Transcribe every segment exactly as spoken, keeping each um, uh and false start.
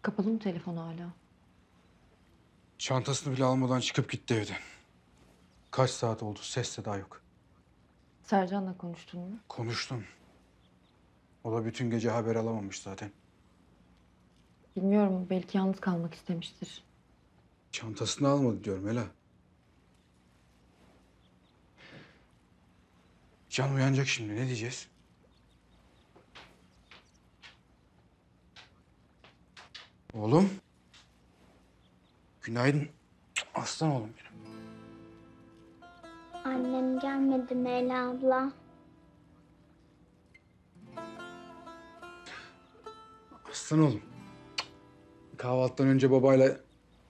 Kapalı mı telefon hala? Çantasını bile almadan çıkıp gitti evden. Kaç saat oldu, ses de daha yok. Sercan'la konuştun mu? Konuştum. O da bütün gece haber alamamış zaten. Bilmiyorum, belki yalnız kalmak istemiştir. Çantasını almadı diyorum Ela. Can uyanacak şimdi, ne diyeceğiz? Oğlum. Günaydın. Aslan oğlum benim. Annem gelmedi mi Ela abla? Aslan oğlum. Kahvaltıdan önce babayla...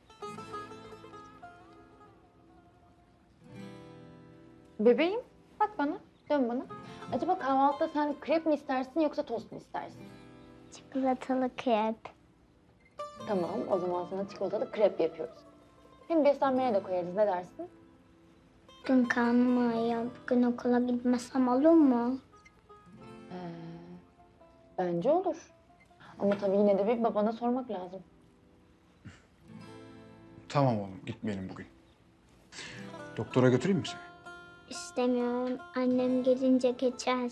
Bebeğim, bak bana, dön bana. Acaba kahvaltıda sen krep mi istersin yoksa tost mu istersin? Çikolatalı krep. Tamam, o zaman sana çikolatalı krep yapıyoruz. Hem beslenmeye de koyarız, ne dersin? Bugün karnım ağrıyor. Bugün okula gitmesem olur mu? Ee, bence olur. Ama tabii yine de bir babana sormak lazım. Tamam oğlum, gitmeyelim bugün. Doktora götüreyim mi seni? İstemiyorum. Annem gelince geçer.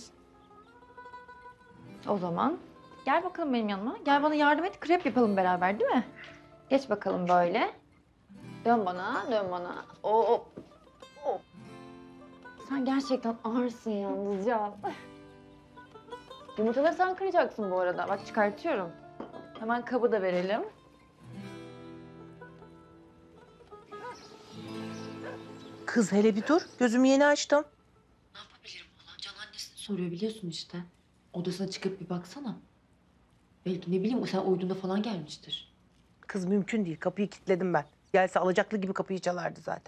O zaman gel bakalım benim yanıma. Gel bana yardım et, krep yapalım beraber, değil mi? Geç bakalım böyle. Dön bana, dön bana. Hop, hop. Sen gerçekten ağırsın yalnız ya. Yumurtaları sen kıracaksın bu arada. Bak çıkartıyorum. Hemen kabı da verelim. Kız hele bir dur. Gözümü yeni açtım. Ne yapabilirim valla? Can annesini soruyor biliyorsun işte. Odasına çıkıp bir baksana. Belki ne bileyim sen uyuduğunda falan gelmiştir. Kız mümkün değil. Kapıyı kilitledim ben. Gelse alacaklı gibi kapıyı çalardı zaten.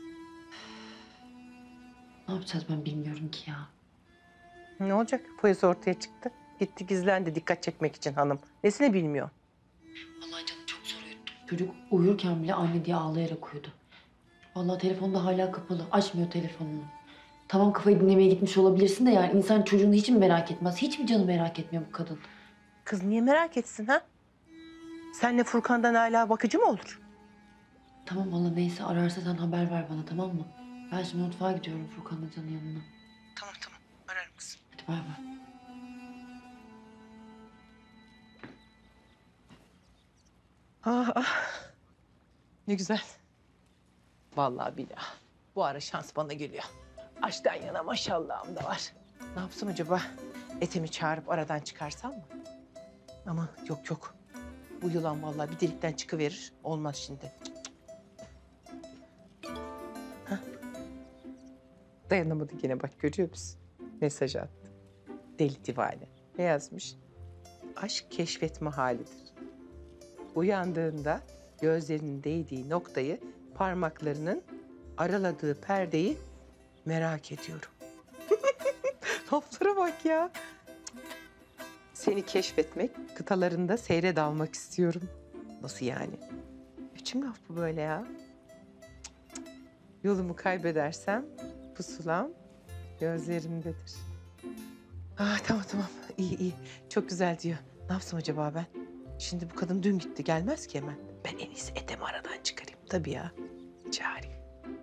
Ne yapacağız ben bilmiyorum ki ya. Ne olacak? Foyası ortaya çıktı. Gitti gizlendi dikkat çekmek için hanım. Nesini bilmiyor. Vallahi canım çok zor uyuttum. Çocuk uyurken bile anne diye ağlayarak uyudu. Vallahi telefon da hala kapalı. Açmıyor telefonunu. Tamam kafayı dinlemeye gitmiş olabilirsin de yani insan çocuğunu hiç mi merak etmez? Hiç mi canı merak etmiyor bu kadın? Kız niye merak etsin ha? Senle Furkan'dan hala bakıcı mı olur? Tamam vallahi neyse ararsa sen haber ver bana tamam mı? Ben şimdi mutfağa gidiyorum Furkan'la Can'ın yanına. Tamam tamam ararım kızım. Hadi bay bay. Ah ah. Ne güzel. Vallahi billah. Bu ara şans bana geliyor. Açtan yana maşallahım da var. Ne yapsam acaba? Etemi çağırıp aradan çıkarsam mı? Ama yok yok. Bu yılan vallahi bir delikten çıkıverir. Olmaz şimdi. Hah. Dayanamadı gene bak görüyor musun? Mesaj attı. Deli divane. Ne yazmış? Aşk keşfetme halidir. Uyandığında gözlerinin değdiği noktayı, parmaklarının araladığı perdeyi merak ediyorum. Laflara bak ya. Seni keşfetmek, kıtalarında seyre dalmak istiyorum. Nasıl yani? Biçim laf bu böyle ya? Cık, cık. Yolumu kaybedersem pusulam gözlerimdedir. Ah tamam tamam. İyi iyi. Çok güzel diyor. Ne yapsam acaba ben? Şimdi bu kadın dün gitti. Gelmez ki hemen. Ben en iyisi Ethem'i aradan çıkarayım. Tabii ya. Çağırayım.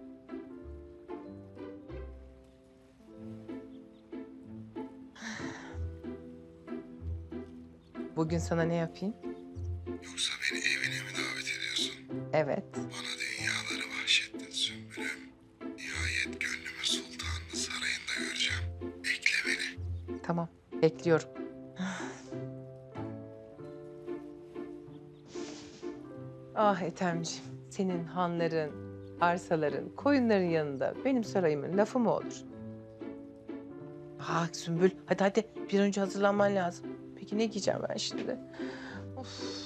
Bugün sana ne yapayım? Yoksa beni evine mi davet ediyorsun? Evet. Bana dünyaları bahşettin Sümbül'üm. Nihayet gönlümün sultanını sarayında göreceğim. Bekle beni. Tamam. Bekliyorum. Ah Ethemciğim. Senin hanların, arsaların, koyunların yanında benim sarayımın lafı mı olur? Ah Sümbül. Hadi hadi. Bir önce hazırlanman lazım. Peki ne giyeceğim ben şimdi? Of.